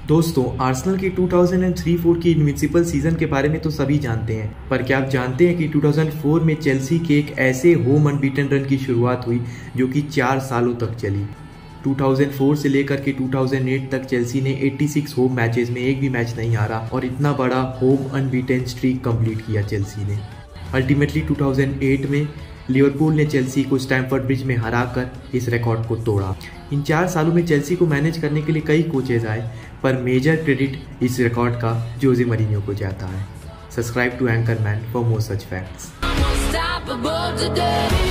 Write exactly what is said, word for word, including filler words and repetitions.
दोस्तों, आर्सेनल की दो हज़ार तीन चार की इनविंसिबल सीजन के बारे में तो सभी जानते हैं, पर क्या आप जानते हैं कि दो हज़ार चार में चेल्सी के एक ऐसे होम अनबीटन रन की शुरुआत हुई जो कि चार सालों तक चली। दो हज़ार चार से लेकर के दो हज़ार आठ तक चेल्सी ने छियासी होम मैचेस में एक भी मैच नहीं हारा और इतना बड़ा होम अनबीटन स्ट्रीक कंप्लीट किया चेल्सी ने। अल्टीमेटली दो हज़ार आठ में लिवरपूल ने चेल्सी को स्टैमफोर्ड ब्रिज में हराकर इस रिकॉर्ड को तोड़ा। इन चार सालों में चेल्सी को मैनेज करने के लिए कई कोचेज आए, पर मेजर क्रेडिट इस रिकॉर्ड का जोसे मरीनियो को जाता है। Subscribe to anchorman for more such facts.